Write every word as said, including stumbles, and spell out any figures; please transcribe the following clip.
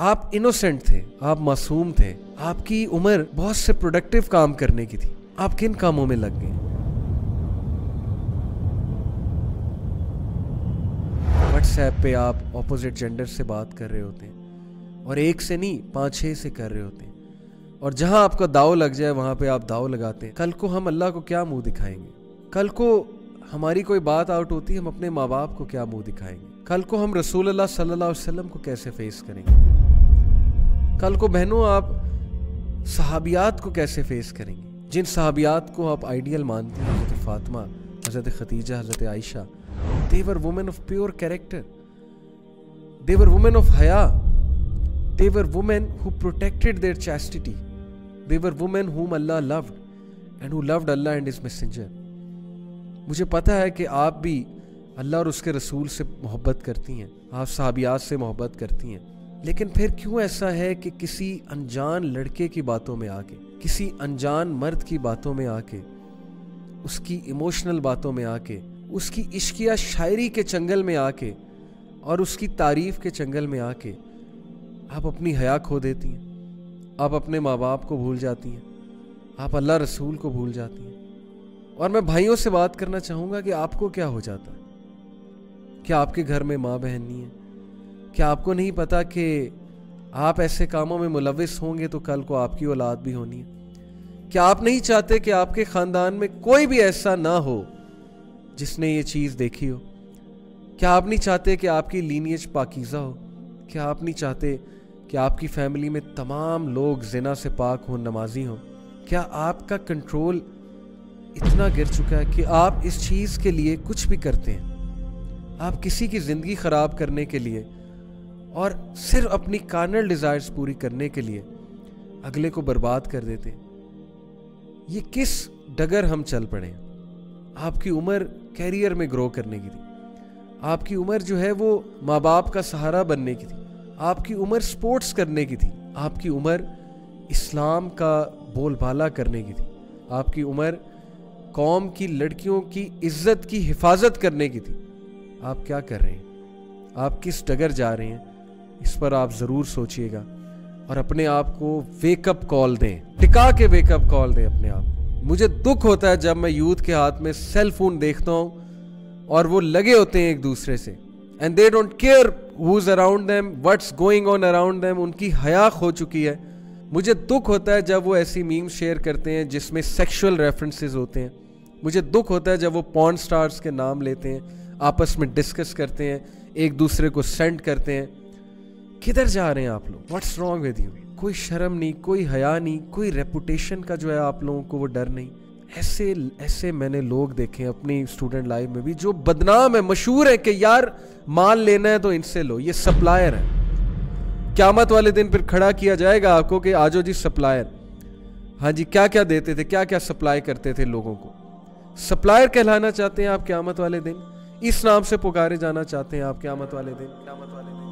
آپ انوسینٹ تھے, آپ معصوم تھے, آپ کی عمر بہت سے پروڈکٹیو کام کرنے کی تھی, آپ کن کاموں میں لگ گئے؟ واٹس ایپ پہ آپ اپوزٹ جینڈر سے بات کر رہے ہوتے ہیں, اور ایک سے نہیں پانچ چھ سے کر رہے ہوتے ہیں, اور جہاں آپ کا داؤ لگ جائے وہاں پہ آپ داؤ لگاتے ہیں. کل کو ہم اللہ کو کیا منہ دکھائیں گے؟ کل کو ہماری کوئی بات آؤٹ ہوتی ہے, ہم اپنے ماں باپ کو کیا منہ دکھائیں گے؟ کل کو ہم رسول اللہ صلی اللہ علیہ وسلم کو کیسے فیس کریں گے؟ کل کو بہنوں آپ صحابیات کو کیسے فیس کریں گے؟ جن صحابیات کو آپ آئیڈیل مانتے ہیں, حضرت فاطمہ, حضرت خدیجہ, حضرت عائشہ, they were women of pure character, they were women of haya, they were women who protected their chastity, they were women whom Allah loved and who loved Allah and His messenger. مجھے پتا ہے کہ آپ بھی اللہ اور اس کے رسول سے محبت کرتی ہیں, آپ صحابیات سے محبت کرتی ہیں, لیکن پھر کیوں ایسا ہے کہ کسی انجان لڑکے کی باتوں میں آ کے, کسی انجان مرد کی باتوں میں آ کے, اس کی ایموشنل باتوں میں آ کے, اس کی عشقیہ شاعری کے چنگل میں آ کے, اور اس کی تعریف کے چنگل میں آ کے آپ اپنی حیا کھو دیتی ہیں, آپ اپنے ماں باپ کو بھول جاتی ہیں, آپ اللہ رسول کو بھول جاتی ہیں. اور میں بھائیوں سے بات کرنا چاہوں گا کہ آپ کو کیا ہو جاتا ہے؟ کیا آپ کے گھر میں ماں بہن نہیں ہے؟ کیا آپ کو نہیں پتا کہ آپ ایسے کاموں میں ملوث ہوں گے تو کل کو آپ کی اولاد بھی ہونی ہے؟ کیا آپ نہیں چاہتے کہ آپ کے خاندان میں کوئی بھی ایسا نہ ہو جس نے یہ چیز دیکھی ہو؟ کیا آپ نہیں چاہتے کہ آپ کی لینیج پاکیزہ ہو؟ کیا آپ نہیں چاہتے کہ آپ کی فیملی میں تمام لوگ زنا سے پاک ہوں, نمازی ہوں؟ کیا آپ کا کنٹرول اتنا گر چکا ہے کہ آپ اس چیز کے لیے کچھ بھی کرتے ہیں؟ آپ کسی کی زندگی خراب کرنے کے لیے اور صرف اپنی کارنل ڈیزائرز پوری کرنے کے لیے اگلے کو برباد کر دیتے ہیں. یہ کس ڈگر ہم چل پڑے ہیں؟ آپ کی عمر کیریئر میں گرو کرنے کی تھی, آپ کی عمر جو ہے وہ ماں باپ کا سہارا بننے کی تھی, آپ کی عمر سپورٹس کرنے کی تھی, آپ کی عمر اسلام کا بول بالا کرنے کی تھی, آپ کی عمر قوم کی لڑکیوں کی عزت کی حفاظت کرنے کی تھی. آپ کیا کر رہے ہیں؟ آپ کس ڈگر جا رہے ہیں؟ اس پر آپ ضرور سوچئے گا اور اپنے آپ کو ویک اپ کال دیں, ٹکا کے ویک اپ کال دیں اپنے آپ. مجھے دکھ ہوتا ہے جب میں یوتھ کے ہاتھ میں سیل فون دیکھتا ہوں اور وہ لگے ہوتے ہیں ایک دوسرے سے, and they don't care who's around them, what's going on around them. ان کی حیا کھو چکی ہے. مجھے دکھ ہوتا ہے جب وہ ایسی میم شیئر کرتے ہیں جس میں سیکشول ریفرنسز ہوتے ہیں. مجھے دکھ ہوتا ہے جب وہ پورن سٹارز کے نام لیتے ہیں, آپس میں ڈسکس کرتے ہیں, ایک دوسرے کو سینڈ کرتے ہیں. کدھر جا رہے ہیں آپ لوگ؟ What's wrong with you? کوئی شرم نہیں, کوئی حیا نہیں, کوئی ریپوٹیشن کا جو ہے آپ لوگوں کو وہ ڈر نہیں. ایسے ایسے میں نے لوگ دیکھے اپنی اسٹوڈنٹ لائف میں بھی جو بدنام ہے, مشہور ہے کہ یار مال لینا ہے تو ان سے لو, یہ سپلائر ہے. قیامت والے دن پھر کھڑا کیا جائے گا آپ کو کہ آجو جی سپلائر. ہاں جی, کیا کیا دیتے تھے, کیا کیا سپلائی کرتے تھے لوگوں کو. سپلائر کہلانا چاہتے ہیں آپ قیامت والے دن؟ اس نام سے پکارے جانا چاہتے ہیں آپ قیامت والے دن؟ قیامت والے دن